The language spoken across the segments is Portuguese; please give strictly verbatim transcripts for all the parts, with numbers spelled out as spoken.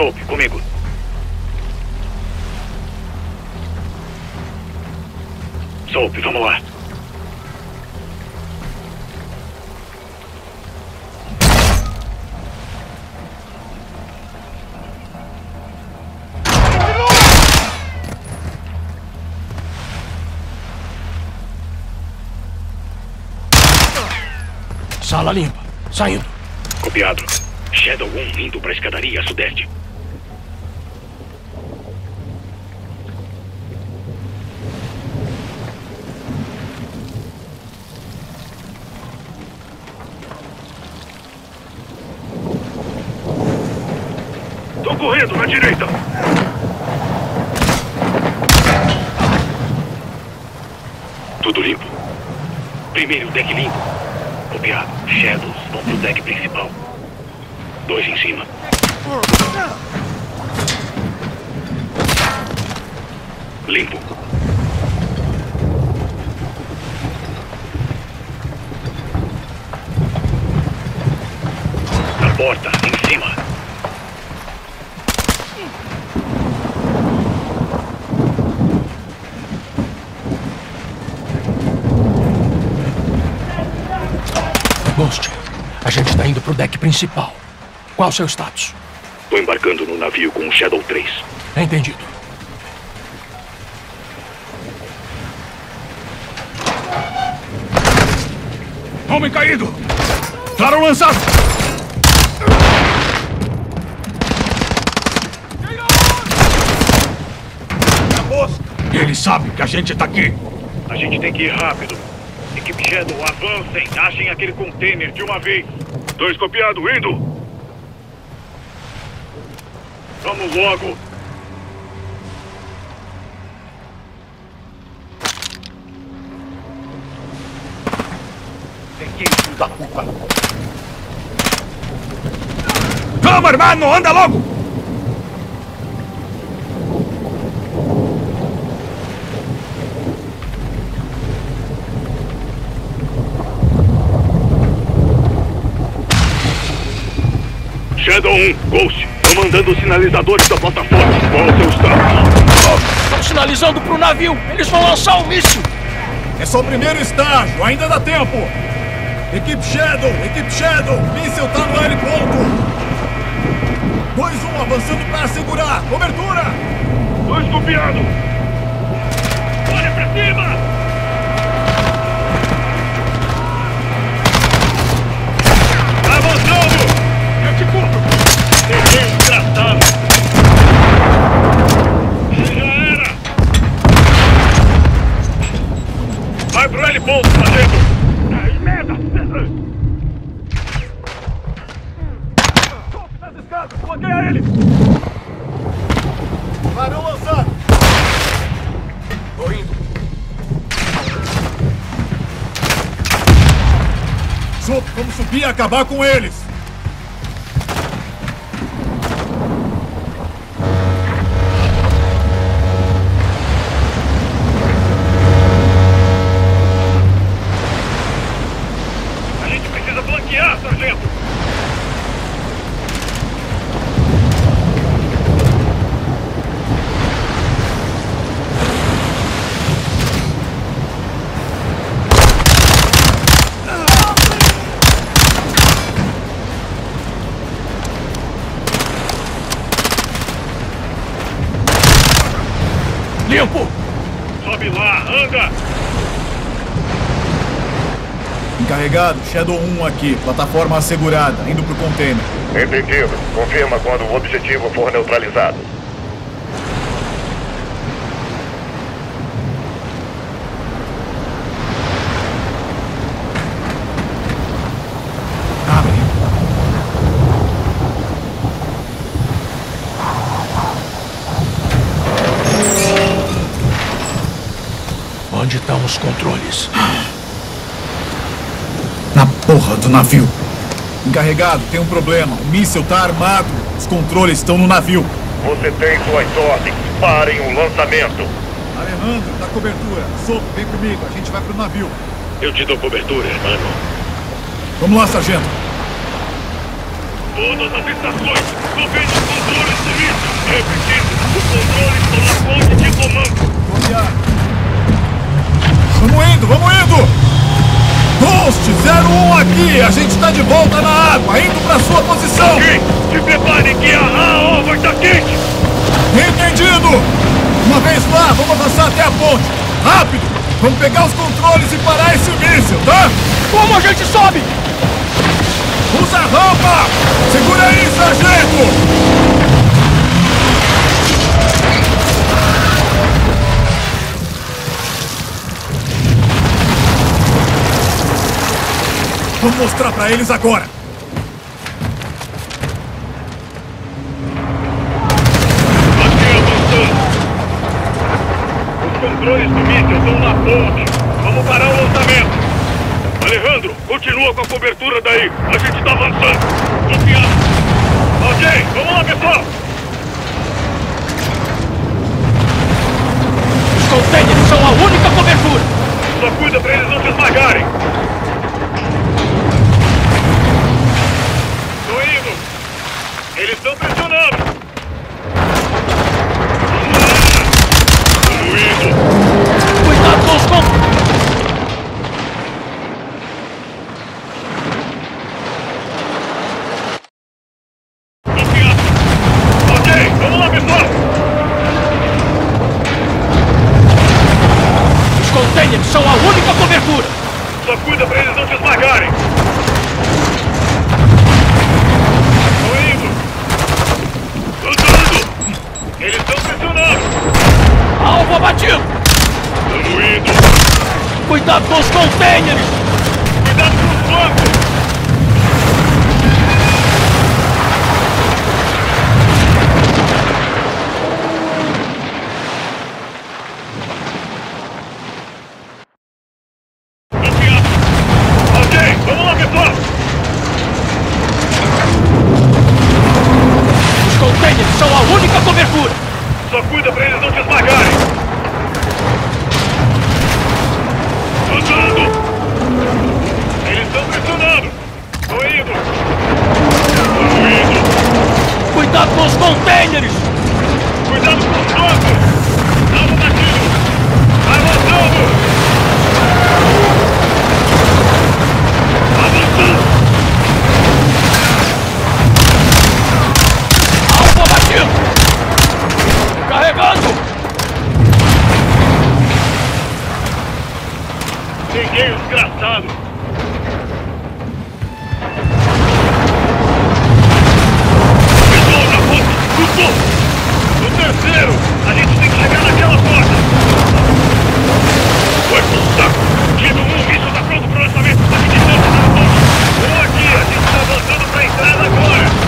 Soap, comigo. Soap, vamos lá. Sala limpa. Saindo. Copiado. Shadow um indo para a escadaria a sudeste. Tô correndo na direita. Tudo limpo. Primeiro deck limpo. Copiado. Shadows vão pro deck principal. Dois em cima. Limpo. Na porta, em cima. Ghost, a gente tá indo pro deck principal. Qual o seu status? Tô embarcando no navio com o Shadow três. Entendido. Homem caído! Claro lançado! Ele sabe que a gente tá aqui. A gente tem que ir rápido. Equipe Shadow, avancem. Achem aquele container de uma vez. Dois copiado, indo! Vamos logo. Peguei, filho da puta! Vamos, hermano! Anda logo! Shadow um, Ghost. Tô mandando sinalizadores da plataforma. Qual é o seu status? Estão sinalizando pro navio. Eles vão lançar o míssil. É só o primeiro estágio, ainda dá tempo! Equipe Shadow, Equipe Shadow, míssil tá no L ponto! dois um avançando pra segurar, cobertura! Dois copiado! Olha pra cima! Avançando! Eu te cubro! Peguei um desgraçado! Já era! Vai pro L ponto, sargento! Ai, merda! Sobe nas escadas, bloqueia ele! Varão lançado! Tô indo. Soap, vamos subir e acabar com eles! A gente precisa flanquear, sargento! Limpo! Sobe lá, anda! Encarregado, Shadow um aqui, plataforma assegurada, indo pro container. Entendido. Confirma quando o objetivo for neutralizado. Abre. Onde estão os controles? Na porra do navio. Encarregado, tem um problema. O míssil tá armado. Os controles estão no navio. Você tem suas ordens. Parem o lançamento. Alejandro, dá cobertura. Soap, vem comigo. A gente vai pro navio. Eu te dou cobertura, irmão. Vamos lá, sargento. Todas as estações, cobrindo os controles de míssil. Repetindo, os controles estão na ponte de comando. Copiado. Vamos indo, vamos indo! Ghost zero um aqui, a gente tá de volta na água, indo pra sua posição! Ok, se prepare que a, a ova está quente! Entendido! Uma vez lá, vamos avançar até a ponte! Rápido! Vamos pegar os controles e parar esse míssil, tá? Como a gente sobe? Usa a rampa! Segura aí, sargento! Vamos mostrar pra eles agora! Aqui avançando! Os controles do míssil estão na ponte! Vamos parar o lançamento! Alejandro, continua com a cobertura daí! A gente tá avançando! Confiado! Ok, vamos lá, pessoal! Os containers são a única cobertura! Só cuida pra eles não se esmagarem! Tô indo! Eles estão pressionando! Vamos indo! Cuidado com os con... Confiado! Ok, vamos lá, pessoal! Os containers são a única cobertura! Só cuida pra eles não se esmagarem! Tô indo! Andando! Eles estão pressionando! Alvo abatido! Tamo indo! Cuidado com os containers! Cuidado com os bancos! Confiado! Ok, vamos lá, pessoal! Os containers são a única cobertura! Só cuida pra eles não se esmagarem! Andando! Eles estão pressionando! Tô indo! Tô indo! Cuidado com os containers! Cuidado com os bancos! Alvo batido! Avançando! Avançando! Alvo abatido! Carregando! Peguei o desgraçado! Pessoal na ponte! No topo! No terceiro! A gente tem que chegar naquela porta! Vai pro saco! Tiro um, isso tá pronto pro lançamento! Aqui de dentro na ponte! Ou aqui! A gente tá avançando pra entrada agora!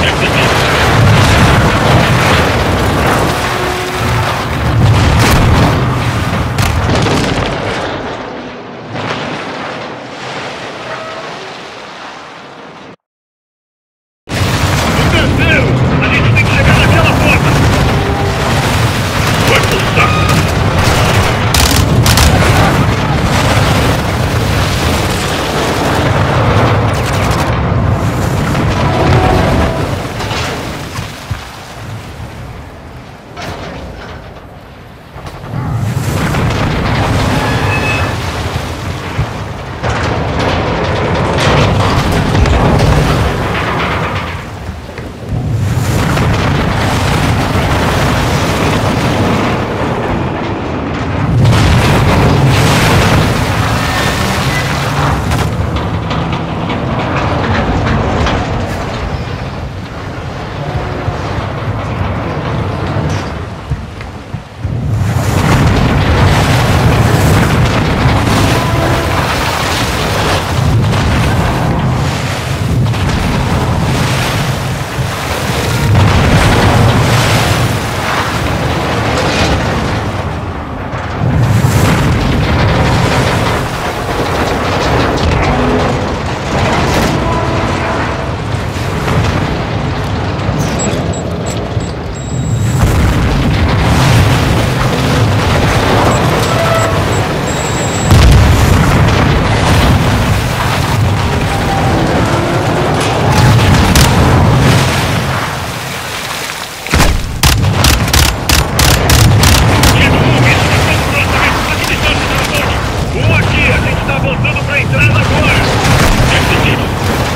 No terceiro! A gente tem que chegar naquela porta! Vai pro saco! trás agora! Entendido.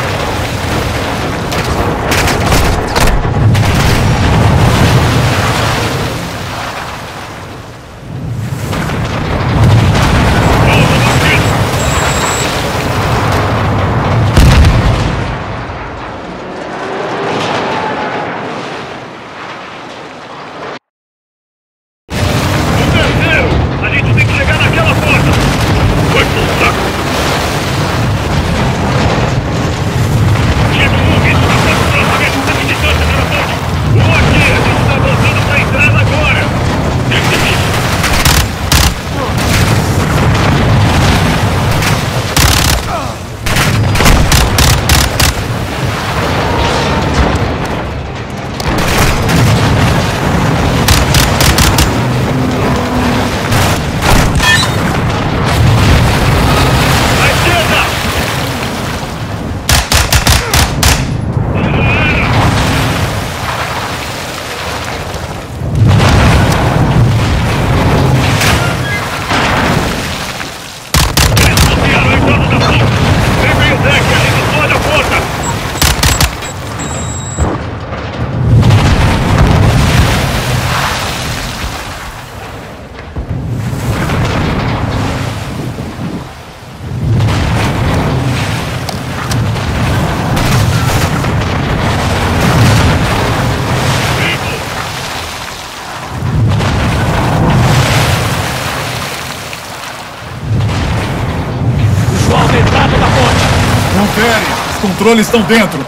Os controles estão dentro.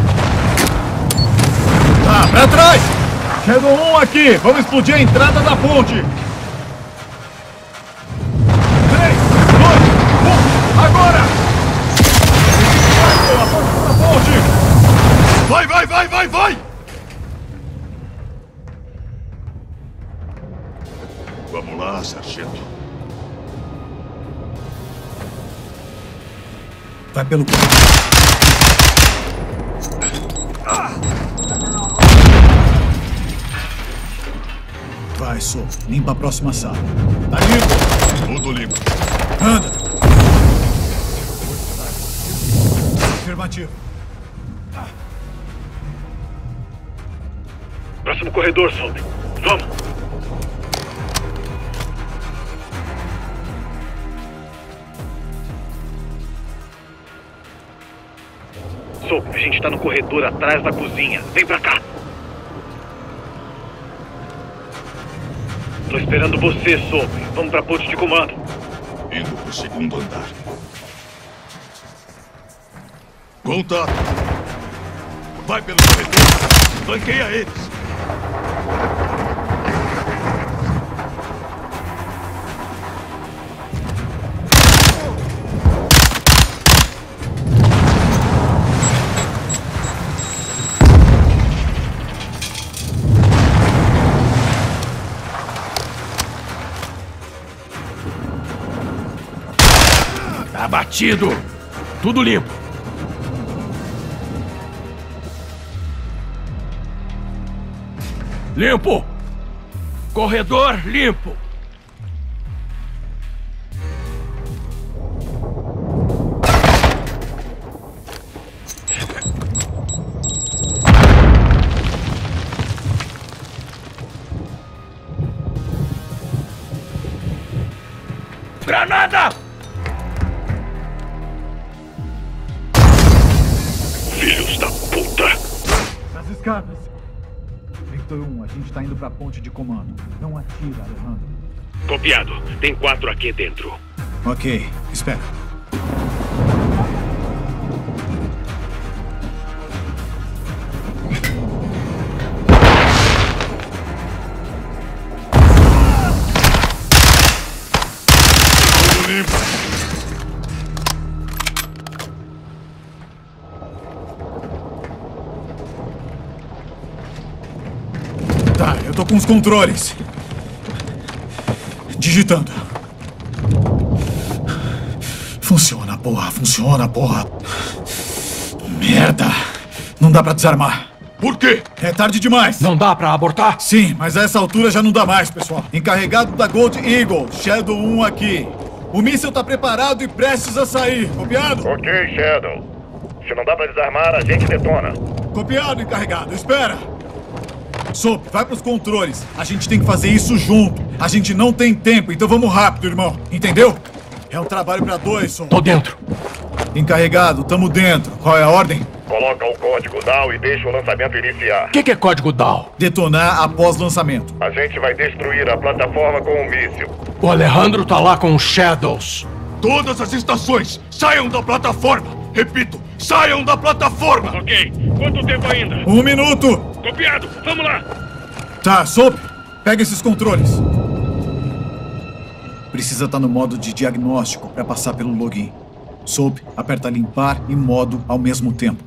Tá, pra trás! Shadow um aqui. Vamos explodir a entrada da ponte. três, dois, um, agora! Vai, porra, da ponte! Vai, vai, vai, vai, vai! Vamos lá, sargento. Vai pelo... Vai, Sou. Limpa a próxima sala. Tá limpo? Tudo limpo. Anda! Afirmativo. Próximo corredor, Soap. Vamos! Soap, a gente tá no corredor atrás da cozinha. Vem pra cá! Tô esperando você, Soap. Vamos pra ponte de comando. Indo pro segundo andar. Contato. Vai pelo corredor. Flanqueia eles. Abatido! Tudo limpo! Limpo! Corredor limpo! Granada! Filhos da puta! Nas escadas. Victor um, a gente tá indo pra ponte de comando. Não atira, Alejandro. Copiado. Tem quatro aqui dentro. Ok, espera. Tudo limpo. Tá, eu tô com os controles. Digitando. Funciona, porra. Funciona, porra. Merda. Não dá pra desarmar. Por quê? É tarde demais. Não dá pra abortar? Sim, mas a essa altura já não dá mais, pessoal. Encarregado da Gold Eagle, Shadow um aqui. O míssil tá preparado e prestes a sair. Copiado? Ok, Shadow. Se não dá pra desarmar, a gente detona. Copiado, encarregado. Espera. Soap, vai pros controles. A gente tem que fazer isso junto. A gente não tem tempo, então vamos rápido, irmão. Entendeu? É um trabalho pra dois, Soap. Tô dentro. Encarregado, tamo dentro. Qual é a ordem? Coloca o código D A W e deixa o lançamento iniciar. O que, que é código D A W? Detonar após lançamento. A gente vai destruir a plataforma com um míssil. O Alejandro tá lá com os Shadows. Todas as estações, saiam da plataforma! Repito, saiam da plataforma! Ok. Quanto tempo ainda? Um minuto! Copiado! Vamos lá! Tá, Soap, pega esses controles. Precisa estar no modo de diagnóstico para passar pelo login. Soap, aperta limpar e modo ao mesmo tempo.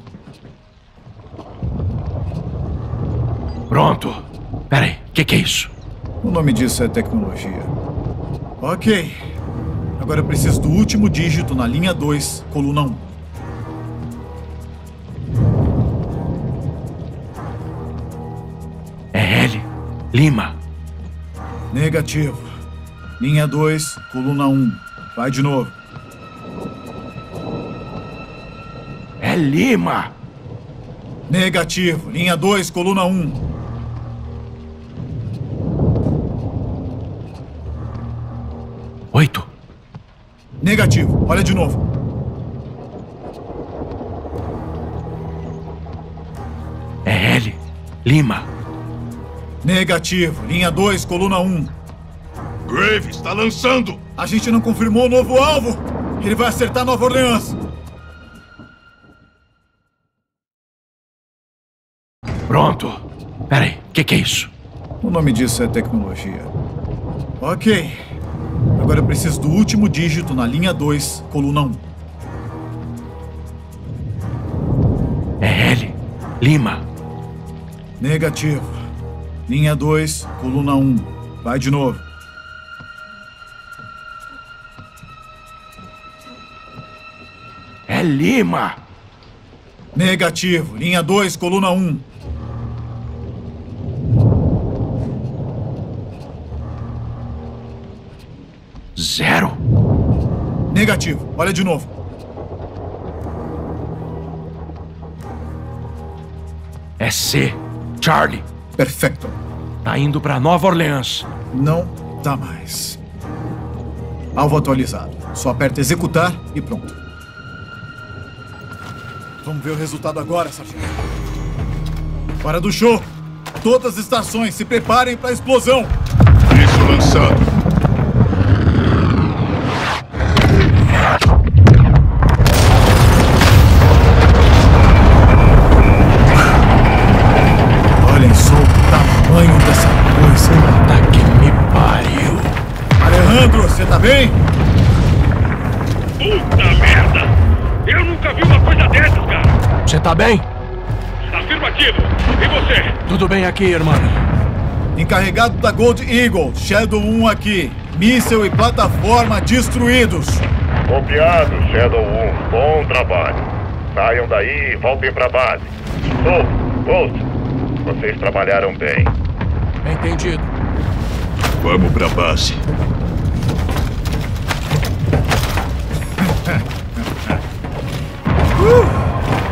Pronto. Peraí, o que, que é isso? O nome disso é tecnologia. Ok. Agora eu preciso do último dígito na linha dois, coluna um. É L. Lima. Negativo. Linha dois, coluna um. Vai de novo. É Lima. Negativo. Linha dois, coluna um. Oito. Negativo. Olha de novo. É L. Lima. Negativo. Linha dois, coluna um. Graves está lançando! A gente não confirmou o novo alvo. Ele vai acertar Nova Orleans. Pronto. Peraí, o que, que é isso? O nome disso é tecnologia. Ok. Agora eu preciso do último dígito na linha dois, coluna um. É L. Lima. Negativo. Linha dois, coluna um. Vai de novo. É Lima. Negativo. Linha dois, coluna um. Zero. Negativo. Olha de novo. É C. Charlie. Perfeito. Tá indo pra Nova Orleans. Não dá mais. Alvo atualizado. Só aperta executar e pronto. Vamos ver o resultado agora, sargento. Hora do show. Todas as estações se preparem para a explosão. Isso lançado. Olhem só o tamanho dessa coisa. Tá que me pariu. Alejandro, você tá bem? Puta merda! Eu nunca vi uma coisa dessas, cara! Você tá bem? Afirmativo! E você? Tudo bem aqui, irmão. Encarregado da Gold Eagle, Shadow um aqui. Míssel e plataforma destruídos. Copiado, Shadow um. Bom trabalho. Saiam daí e voltem pra base. Oh, Ghost, vocês trabalharam bem. Entendido. Vamos pra base. Uh!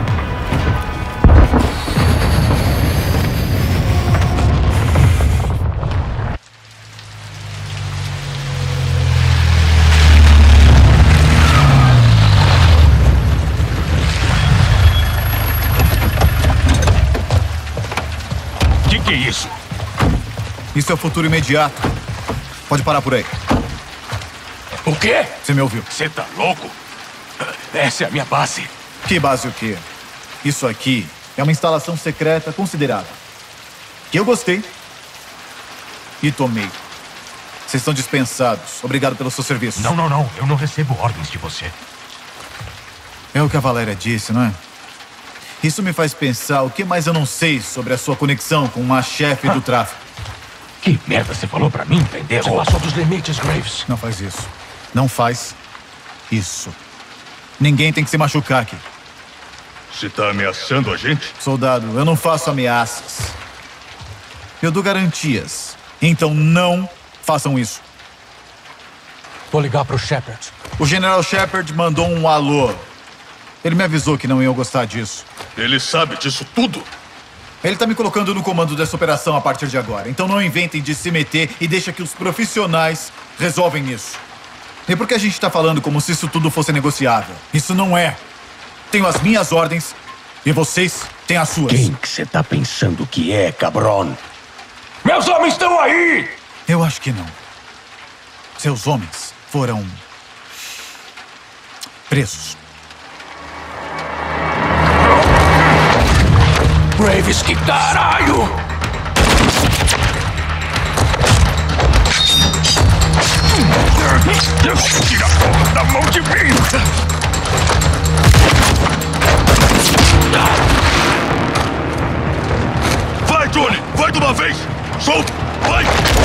Que que é isso? Isso é o futuro imediato. Pode parar por aí. O quê? Você me ouviu? Você tá louco? Essa é a minha base. Que base o quê? Isso aqui é uma instalação secreta considerável. Que eu gostei. E tomei. Vocês estão dispensados. Obrigado pelo seu serviço. Não, não, não. Eu não recebo ordens de você. É o que a Valéria disse, não é? Isso me faz pensar o que mais eu não sei sobre a sua conexão com uma chefe do tráfico. Que merda você falou pra mim, pendejo? Você passou dos limites, Graves. Não faz isso. Não faz isso. Ninguém tem que se machucar aqui. Você tá ameaçando a gente? Soldado, eu não faço ameaças. Eu dou garantias. Então não façam isso. Vou ligar pro Shepard. O General Shepard mandou um alô. Ele me avisou que não iam gostar disso. Ele sabe disso tudo? Ele tá me colocando no comando dessa operação a partir de agora. Então não inventem de se meter e deixa que os profissionais resolvem isso. E por que a gente tá falando como se isso tudo fosse negociável? Isso não é. Tenho as minhas ordens e vocês têm as suas. Quem que você tá pensando que é, cabrón? Meus homens estão aí! Eu acho que não. Seus homens foram presos. Graves, que caralho! Tira a porra da mão de mim! Vai, Johnny! Vai de uma vez! Solta! Vai!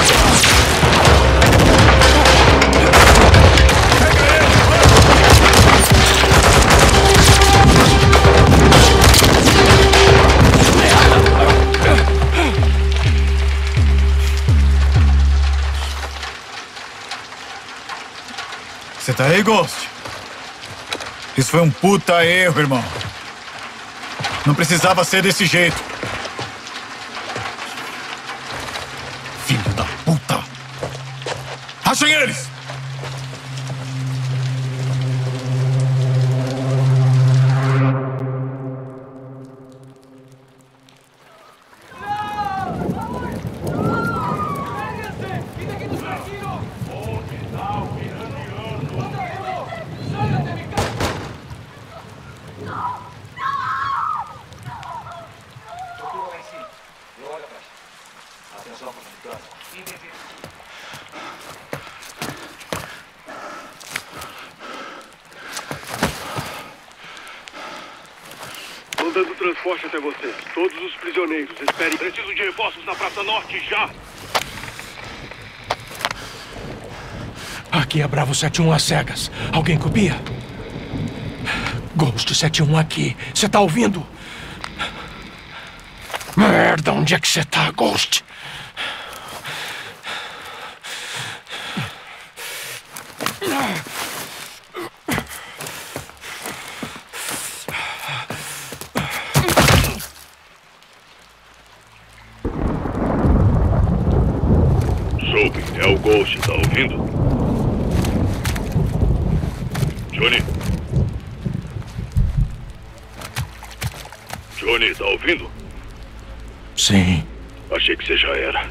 Você tá aí, Ghost? Isso foi um puta erro, irmão. Não precisava ser desse jeito. Filho da puta! Achem eles! Mandando transporte até você. Todos os prisioneiros, esperem. Preciso de reforços na Praça Norte, já! Aqui é Bravo sete um às cegas. Alguém copia? Ghost sete um aqui. Você tá ouvindo? Merda, onde é que você tá, Ghost? Soube, é o Ghost, tá ouvindo? Johnny? Johnny, tá ouvindo? Sim. Achei que você já era.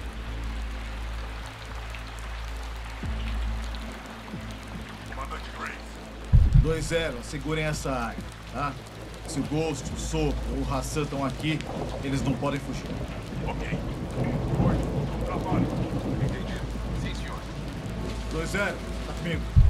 dois zero, segurem essa área, tá? Se o Ghost, o Soap ou o Hassan estão aqui, eles não podem fugir. Ok. dois zero, tá comigo.